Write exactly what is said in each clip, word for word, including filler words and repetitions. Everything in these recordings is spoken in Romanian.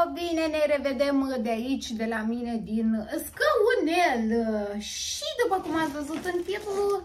bine, ne revedem de aici, de la mine, din Scăunel. Și după cum ați văzut în titlu,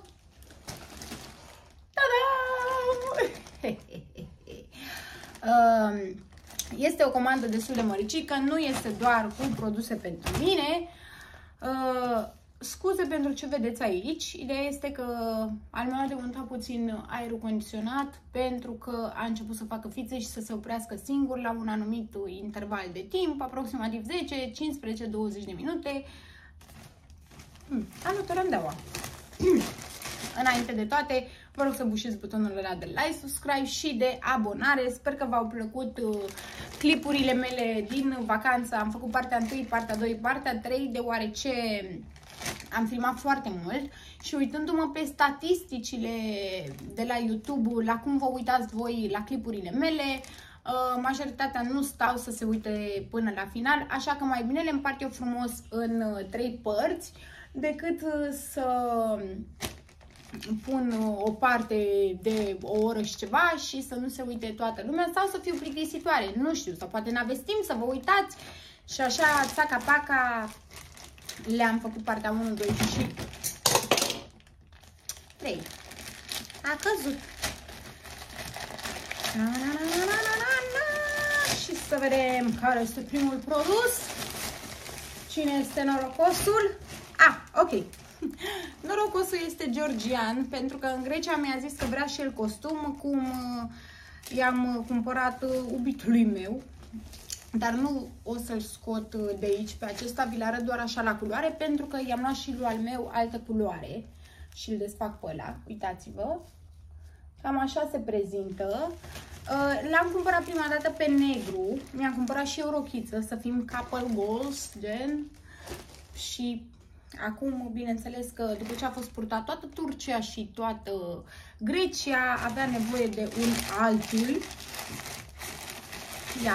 ta-da! Este o comandă destul de măricică, nu este doar cu produse pentru mine. Scuze pentru ce vedeți aici. Ideea este că al meu a demontat puțin aerul condiționat pentru că a început să facă fițe și să se oprească singur la un anumit interval de timp, aproximativ zece, cincisprezece, douăzeci de minute. Hmm, ajutorăm de oa. Înainte de toate, vă rog să bușiți butonul ăla de like, subscribe și de abonare. Sper că v-au plăcut uh, clipurile mele din vacanță. Am făcut partea unu, partea doi, partea trei, deoarece am filmat foarte mult și uitându-mă pe statisticile de la YouTube, la cum vă uitați voi la clipurile mele, uh, majoritatea nu stau să se uite până la final, așa că mai bine le împart eu frumos în uh, trei părți decât uh, să pun o parte de o oră și ceva și să nu se uite toată lumea sau să fiu plictisitoare, nu știu, sau poate n-aveți timp să vă uitați și așa, țaca-paca, le-am făcut partea unu, doi și trei. A căzut. Na, na, na, na, na, na, na. Și să vedem care este primul produs. Cine este norocosul? Ah, ok. Norocosul este georgian, pentru că în Grecia mi-a zis că vrea și el costum, cum i-am cumpărat iubitului meu. Dar nu o să-l scot de aici pe acesta, vi-l arăt doar așa la culoare, pentru că i-am luat și lui al meu altă culoare și îl desfac pe ăla. Uitați-vă, cam așa se prezintă. L-am cumpărat prima dată pe negru, mi-am cumpărat și o rochiță, să fim couple goals, gen. Și acum, bineînțeles că după ce a fost purtat toată Turcia și toată Grecia, avea nevoie de un altul. Ia.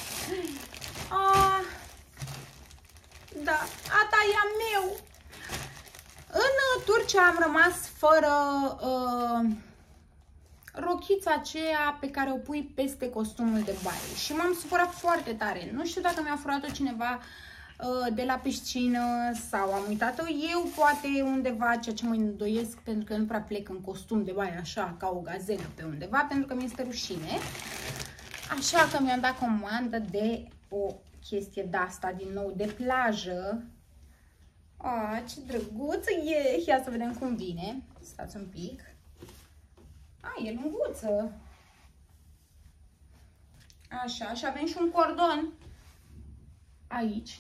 Ah, da, ata e a meu. În Turcia am rămas fără uh, rochița aceea pe care o pui peste costumul de baie și m-am supărat foarte tare. Nu știu dacă mi-a furat-o cineva uh, de la piscină sau am uitat-o eu, poate undeva, ceea ce mă îndoiesc, pentru că nu prea plec în costum de baie așa, ca o gazelă pe undeva, pentru că mi-este rușine. Așa că mi-am dat comandă de o chestie de-asta, din nou, de plajă. Ah, ce drăguță e! Ia să vedem cum vine. Stați un pic. Ah, e lunguță. Așa, și avem și un cordon aici.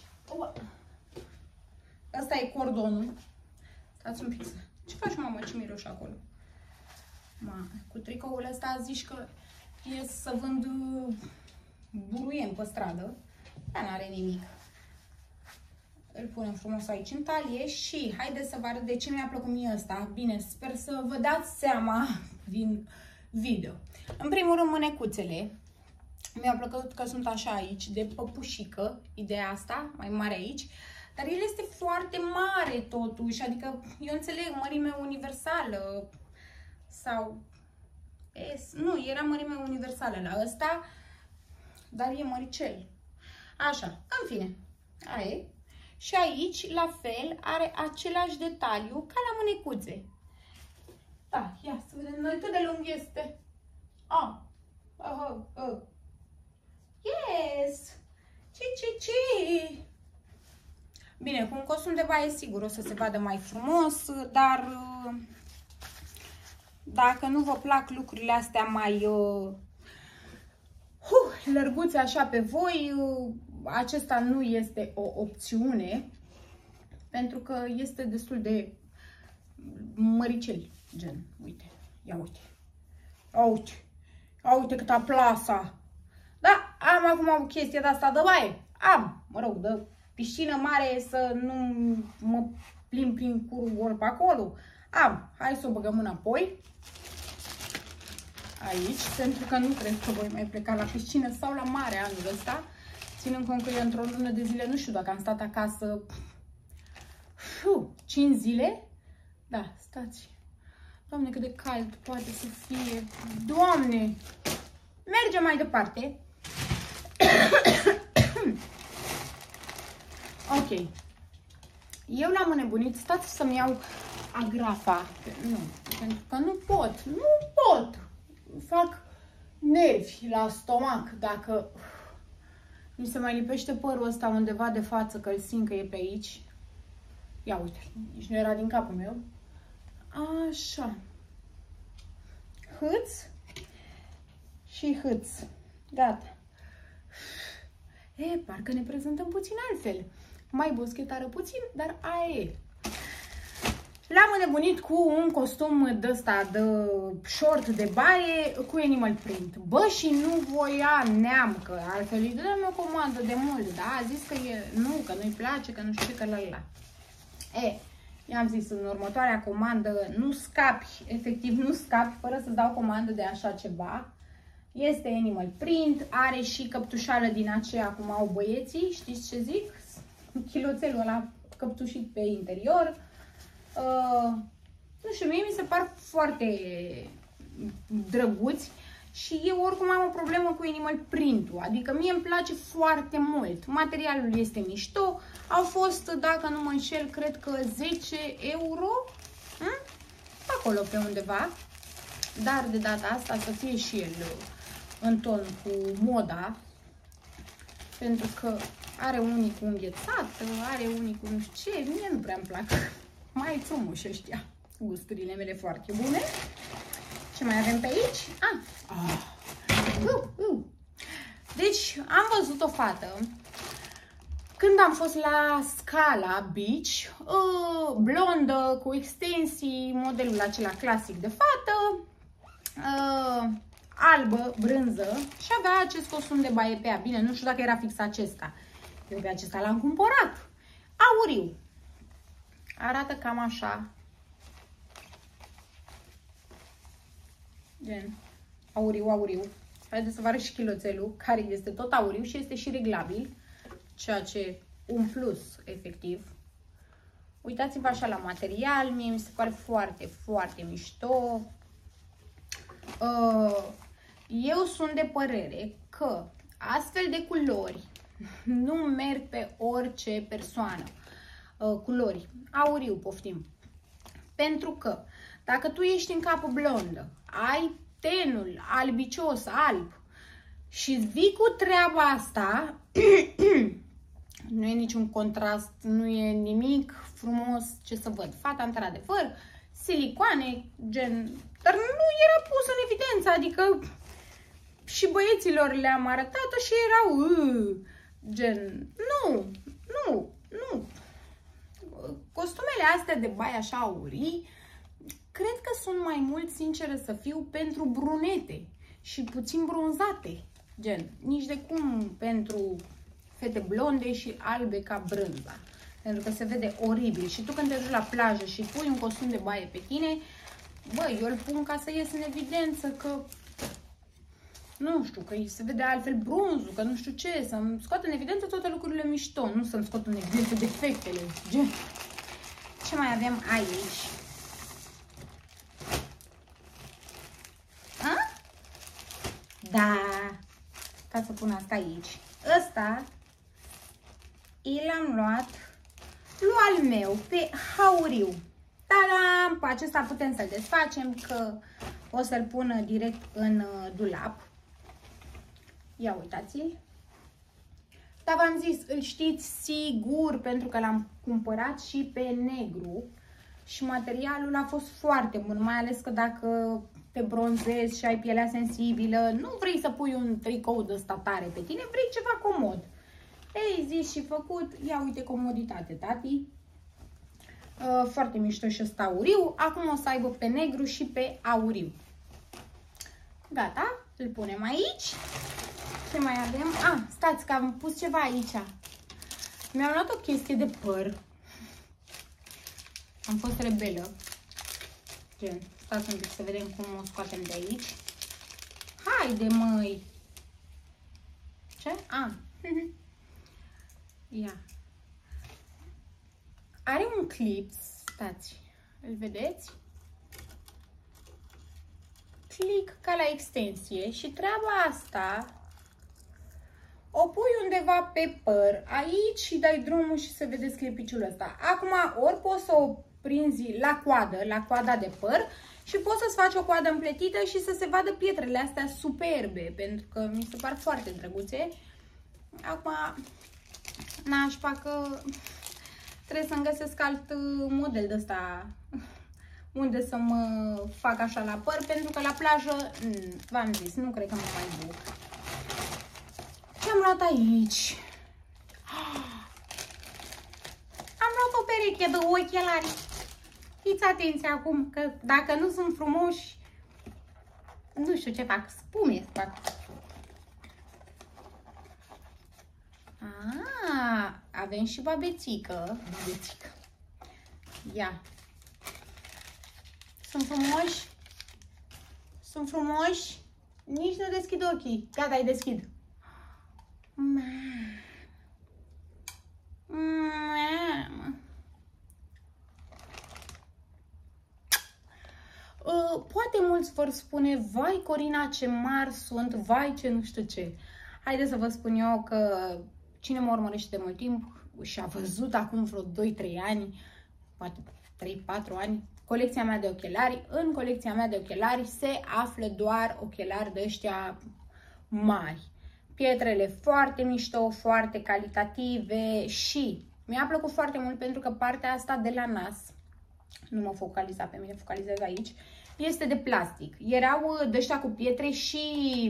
Asta e cordonul. Stați un pic. Ce faci, mamă, ce miroși acolo? Ma, cu tricoul ăsta zici că ies să vând buruien pe stradă, dar n-are nimic. Îl punem frumos aici în talie și haideți să vă arăt de ce mi-a plăcut mie ăsta. Bine, sper să vă dați seama din video. În primul rând, mânecuțele. Mi-a plăcut că sunt așa aici, de păpușică, ideea asta, mai mare aici. Dar el este foarte mare totuși, adică eu înțeleg mărime universală sau... S. Nu, era mărime universală la ăsta, dar e măricel. Așa, în fine, aia e. Și aici, la fel, are același detaliu ca la mânecuțe. Da, ia să vedem noi cât de lung este. Ah, oh, oh, oh. Yes! Ce, ce, ce? Bine, cu un costum de baie sigur o să se vadă mai frumos, dar... Dacă nu vă plac lucrurile astea mai uh, uh, lărguțe așa pe voi, uh, acesta nu este o opțiune, pentru că este destul de măricel, gen, uite, ia uite, ia uite, ia uite câta plasa. Da, am acum o chestie de asta de baie, am, mă rog, de piscină mare să nu mă plimb prin curul gol pe acolo, am, hai să o băgăm înapoi. Aici, pentru că nu cred că voi mai pleca la piscină sau la mare anul ăsta, ținând cont că eu într-o lună de zile, nu știu dacă am stat acasă cinci zile. Da, stați. Doamne, cât de cald poate să fie. Doamne! Mergem mai departe. Eu l-am înnebunit, stați să-mi iau agrafa. Nu, pentru că nu pot, nu pot. Fac nervi la stomac dacă mi se mai lipește părul ăsta undeva de față, că îl simt că e pe aici. Ia uite, nici nu era din capul meu. Așa. Hâț și hâț. Gata. E, parcă ne prezentăm puțin altfel. Mai boschetară puțin, dar aia e. L-am înnebunit cu un costum de ăsta, de short de baie, cu animal print. Bă, și nu voia neam, că altfel îi dăm o comandă de mult, da? A zis că e, nu, că nu-i place, că nu știu ce, că la la. E, i-am zis, în următoarea comandă nu scapi, efectiv nu scapi, fără să-ți dau comandă de așa ceva. Este animal print, are și căptușală din aceea cum au băieții, știți ce zic? Chiloțelul ăla căptușit pe interior. Uh, nu știu, mie mi se par foarte drăguți și eu oricum am o problemă cu animal print-ul, adică mie îmi place foarte mult. Materialul este mișto, au fost, dacă nu mă înșel, cred că zece euro, hm? Acolo pe undeva, dar de data asta să fie și el în ton cu moda, pentru că are unii cu înghețat, are unii cu nu știu ce, mie nu prea îmi plac. Mai frumoși ăștia, gusturile mele foarte bune. Ce mai avem pe aici? Ah. Ah. Uh, uh. Deci, am văzut o fată când am fost la Scala Beach, uh, blondă, cu extensii, modelul acela clasic de fată, uh, albă, brânză și avea acest costum de baie pe ea. Bine, nu știu dacă era fix acesta. Eu pe acesta l-am cumpărat. Auriu. Arată cam așa. Gen, auriu, auriu. Haideți să vă arăt și chiloțelul, care este tot auriu și este și reglabil, ceea ce un plus, efectiv. Uitați-vă așa la material, mie mi se pare foarte, foarte mișto. Eu sunt de părere că astfel de culori nu merg pe orice persoană. Culori, auriu, poftim. Pentru că dacă tu ești în capul blondă, ai tenul albicios, alb și vii cu treaba asta, nu e niciun contrast, nu e nimic frumos ce să văd. Fata, într-adevăr, silicoane, gen, dar nu era pus în evidență, adică și băieților le-am arătat-o și erau, uh, gen, nu, nu, nu. Costumele astea de baie așa aurii, cred că sunt mai mult, sinceră să fiu, pentru brunete și puțin bronzate. Gen, nici de cum pentru fete blonde și albe ca brânza. Pentru că se vede oribil. Și tu când te duci la plajă și pui un costum de baie pe tine, bă, eu îl pun ca să ies în evidență că, nu știu, că se vede altfel bronzul, că nu știu ce, să-mi scot în evidență toate lucrurile mișto, nu să-mi scot în evidență defectele. Gen. Ce mai avem aici? A? Da. Ca să pun asta aici. Ăsta l-am luat lui al meu pe auriu. Ta-da! Pe acesta putem să-l desfacem, că o să-l pun direct în dulap. Ia uitați-l. Dar v-am zis, îl știți sigur, pentru că l-am cumpărat și pe negru și materialul a fost foarte bun, mai ales că dacă te bronzezi și ai pielea sensibilă, nu vrei să pui un tricou de ăsta tare pe tine, vrei ceva comod. Ei, zis și făcut, ia uite comoditate, tati. Uh, foarte mișto și ăsta auriu. Acum o să aibă pe negru și pe auriu. Gata, îl punem aici. Ce mai avem? Ah, stați că am pus ceva aici. Mi-am luat o chestie de păr. Am fost rebelă. Gen, stați un pic să vedem cum o scoatem de aici. Haide, măi! Ce? Ah. Ia. Are un clip, stați, îl vedeți? Click ca la extensie și treaba asta o pui undeva pe păr, aici și dai drumul și se vede sclipiciul ăsta. Acum ori poți să o prinzi la coadă, la coada de păr și poți să-ți faci o coadă împletită și să se vadă pietrele astea superbe, pentru că mi se par foarte drăguțe. Acum, nașpa că trebuie să-mi găsesc alt model de ăsta unde să mă fac așa la păr, pentru că la plajă, v-am zis, nu cred că mă mai duc. Ce am luat aici? Am luat o pereche de ochelari. Fiți atenți acum, că dacă nu sunt frumoși, nu știu ce fac, spume fac. Ah, avem și babețică. Babețică. Ia. Sunt frumoși? Sunt frumoși? Nici nu deschid ochii. Gata, îi deschid. Mamă. Mamă. Uh, poate mulți vor spune, vai Corina, ce mari sunt, vai ce nu știu ce. Haideți să vă spun eu că cine mă urmărește de mult timp și a văzut acum vreo doi trei ani, poate trei patru ani, colecția mea de ochelari. În colecția mea de ochelari se află doar ochelari de ăștia mari. Pietrele foarte mișto, foarte calitative și mi-a plăcut foarte mult pentru că partea asta de la nas, nu mă focaliza pe mine, focalizez aici, este de plastic. Erau de ăștia cu pietre și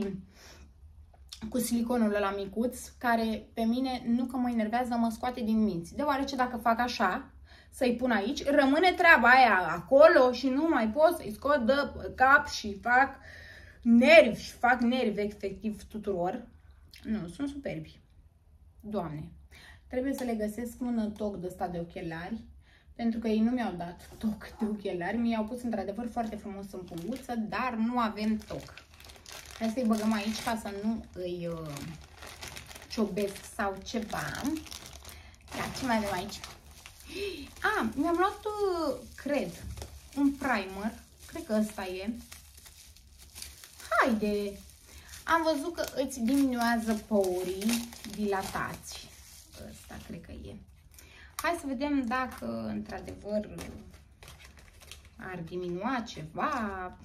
cu siliconul ăla micuț, care pe mine nu că mă enervează, mă scoate din minți. Deoarece dacă fac așa, să-i pun aici, rămâne treaba aia acolo și nu mai pot să-i scot de cap și fac nervi, fac nervi efectiv tuturor. Nu, sunt superbi. Doamne, trebuie să le găsesc un toc de ăsta de ochelari, pentru că ei nu mi-au dat toc de ochelari, mi-au pus într-adevăr foarte frumos în punguță, dar nu avem toc. Hai să-i băgăm aici ca să nu îi uh, ciobesc sau ceva. Ia, ce mai avem aici? Ah, mi-am luat, uh, cred, un primer. Cred că ăsta e. Haide! Am văzut că îți diminuează porii dilatați. Ăsta cred că e. Hai să vedem dacă într-adevăr ar diminua ceva.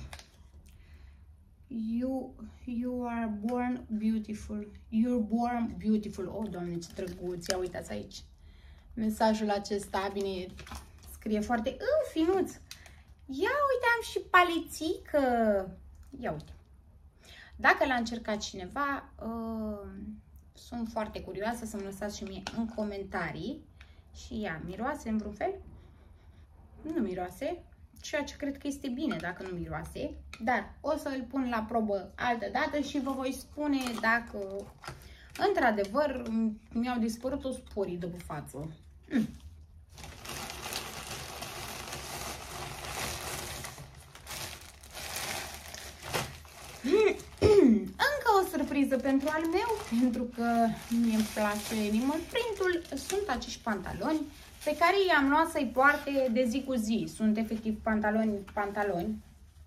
You, you are born beautiful. You're born beautiful. Oh, Doamne, ce drăguț. Ia uitați aici. Mesajul acesta, bine, scrie foarte uh, finuț. Ia uite, am și palițică. Ia uite. Dacă l-a încercat cineva, uh, sunt foarte curioasă să-mi lăsați și mie în comentarii. Și ea, miroase în vreun fel? Nu miroase, ceea ce cred că este bine dacă nu miroase. Dar o să îl pun la probă altă dată și vă voi spune dacă într-adevăr mi-au dispărut o sporii de pe față. Mm. Încă o surpriză pentru al meu, pentru că mie îmi place animal print-ul. Sunt acești pantaloni pe care i-am luat să-i poarte de zi cu zi. Sunt efectiv pantaloni, pantaloni.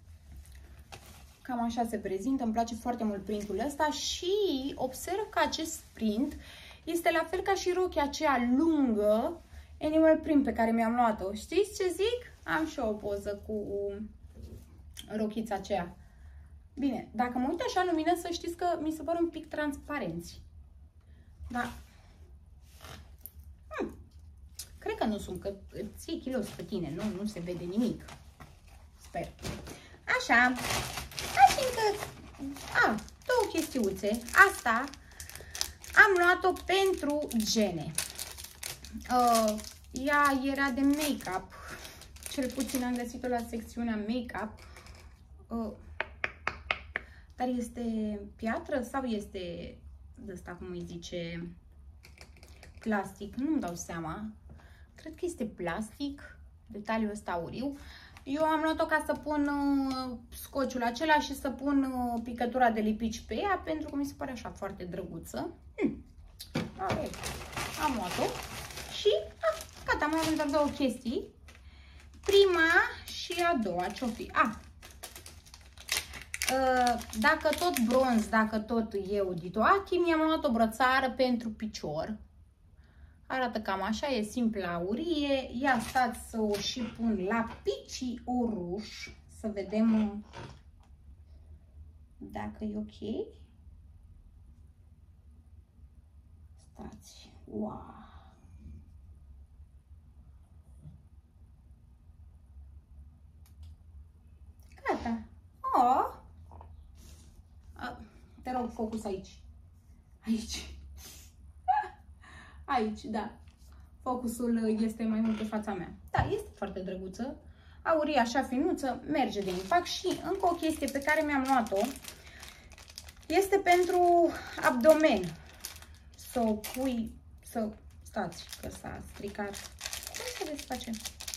Cam așa se prezintă. Îmi place foarte mult printul ăsta și observ că acest print este la fel ca și rochia aceea lungă animal print pe care mi-am luat-o. Știți ce zic? Am și o poză cu rochița aceea. Bine, dacă mă uit așa în lumină, să știți că mi se par un pic transparenți. Da. Hmm. Cred că nu sunt, că ții kilos pe tine, nu, nu se vede nimic. Sper. Așa. Hai fiindcă... A, două chestiuțe. Asta am luat-o pentru Gene. Uh, ea era de make-up. Cel puțin am găsit-o la secțiunea make-up. Uh, Dar este piatră sau este de asta, cum îi zice, plastic? Nu-mi dau seama. Cred că este plastic, detaliul ăsta auriu. Eu am luat-o ca să pun uh, scociul acela și să pun uh, picătura de lipici pe ea, pentru că mi se pare așa foarte drăguță. Hmm. Okay. Am luat-o și ah, gata, mai avem doar două chestii. Prima și a doua, ce-o fi? Ah, Dacă tot bronz, dacă tot e Auditoati, mi-am luat o brățară pentru picior. Arată cam așa, e simplă aurie. Ia stați să o și pun la picii oruș, să vedem dacă e ok. Stați, wow! Gata! Oh. A, te rog, focus aici. Aici. Aici, da. Focusul este mai mult pe fața mea. Da, este foarte drăguță. Aurie așa finuță, merge de impact. Și încă o chestie pe care mi-am luat-o este pentru abdomen. Să o pui, să... Stați, că s-a stricat. Cum să desfacem?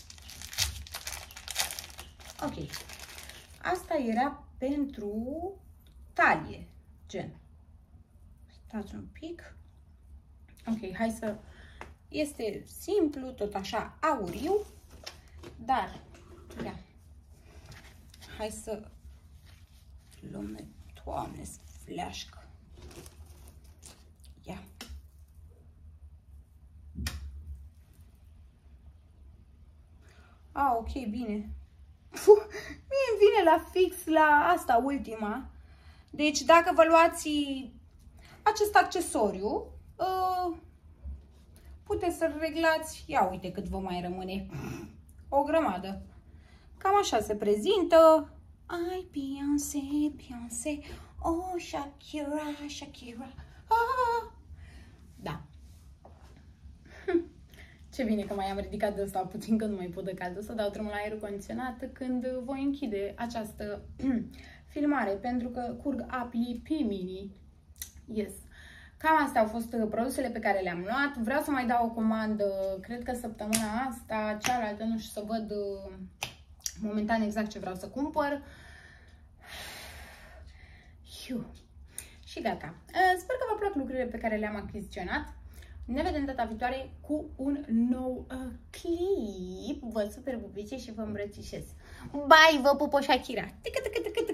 Ok. Asta era pentru talie, gen. Stați un pic. Ok, hai să... Este simplu, tot așa, auriu, dar, ia, hai să luăm, Doamne, fleașcă. Ia. A, ok, bine. Puh, mie îmi vine la fix la asta ultima. Deci dacă vă luați acest accesoriu, uh, puteți să-l reglați. Ia uite cât vă mai rămâne. O grămadă. Cam așa se prezintă. Ai, Beyoncé, Beyoncé. Oh, Shakira, Shakira. Ah! Da. Ce bine că mai am ridicat de asta puțin, că nu mai pot de cald. O să dau drumul la aerul condiționat când voi închide această filmare, pentru că curg apii pe mini. Yes. Cam astea au fost produsele pe care le-am luat. Vreau să mai dau o comandă, cred că săptămâna asta, cealaltă, nu știu, să văd momentan exact ce vreau să cumpăr. Hiu. Și gata. Sper că v-au plăcut lucrurile pe care le-am achiziționat. Ne vedem data viitoare cu un nou uh, clip. Vă super pupice și vă îmbrățișez. Bye, vă pupă Shakira.